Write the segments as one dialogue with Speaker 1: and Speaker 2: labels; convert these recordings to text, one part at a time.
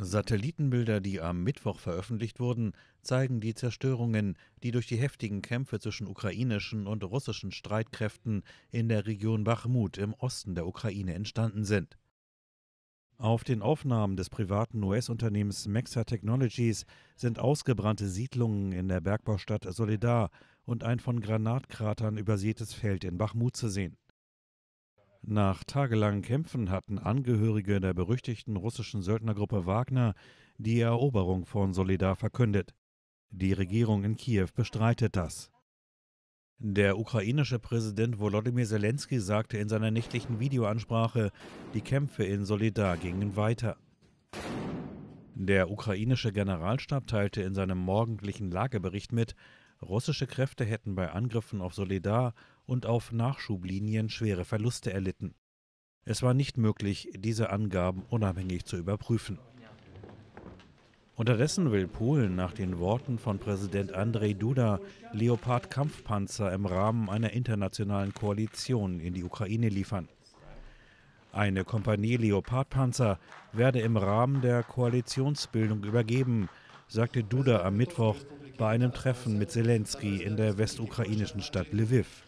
Speaker 1: Satellitenbilder, die am Mittwoch veröffentlicht wurden, zeigen die Zerstörungen, die durch die heftigen Kämpfe zwischen ukrainischen und russischen Streitkräften in der Region Bachmut im Osten der Ukraine entstanden sind. Auf den Aufnahmen des privaten US-Unternehmens Maxar Technologies sind ausgebrannte Siedlungen in der Bergbaustadt Soledar und ein von Granatkratern übersätes Feld in Bachmut zu sehen. Nach tagelangen Kämpfen hatten Angehörige der berüchtigten russischen Söldnergruppe Wagner die Eroberung von Soledar verkündet. Die Regierung in Kiew bestreitet das. Der ukrainische Präsident Volodymyr Zelensky sagte in seiner nächtlichen Videoansprache, die Kämpfe in Soledar gingen weiter. Der ukrainische Generalstab teilte in seinem morgendlichen Lagebericht mit, russische Kräfte hätten bei Angriffen auf Soledar und auf Nachschublinien schwere Verluste erlitten. Es war nicht möglich, diese Angaben unabhängig zu überprüfen. Unterdessen will Polen nach den Worten von Präsident Andrzej Duda Leopard-Kampfpanzer im Rahmen einer internationalen Koalition in die Ukraine liefern. Eine Kompanie Leopard-Panzer werde im Rahmen der Koalitionsbildung übergeben, sagte Duda am Mittwoch bei einem Treffen mit Zelensky in der westukrainischen Stadt Lwiw.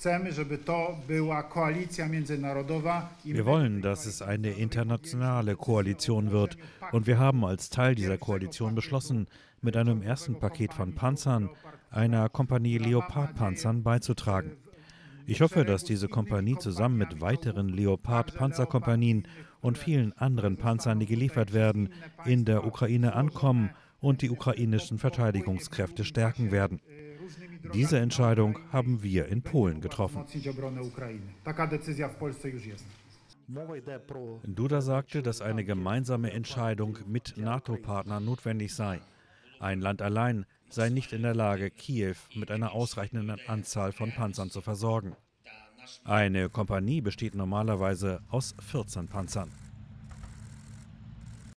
Speaker 1: Wir wollen, dass es eine internationale Koalition wird, und wir haben als Teil dieser Koalition beschlossen, mit einem ersten Paket von Panzern einer Kompanie Leopard-Panzern beizutragen. Ich hoffe, dass diese Kompanie zusammen mit weiteren Leopard-Panzerkompanien und vielen anderen Panzern, die geliefert werden, in der Ukraine ankommen und die ukrainischen Verteidigungskräfte stärken werden. Diese Entscheidung haben wir in Polen getroffen. Duda sagte, dass eine gemeinsame Entscheidung mit NATO-Partnern notwendig sei. Ein Land allein sei nicht in der Lage, Kiew mit einer ausreichenden Anzahl von Panzern zu versorgen. Eine Kompanie besteht normalerweise aus 14 Panzern.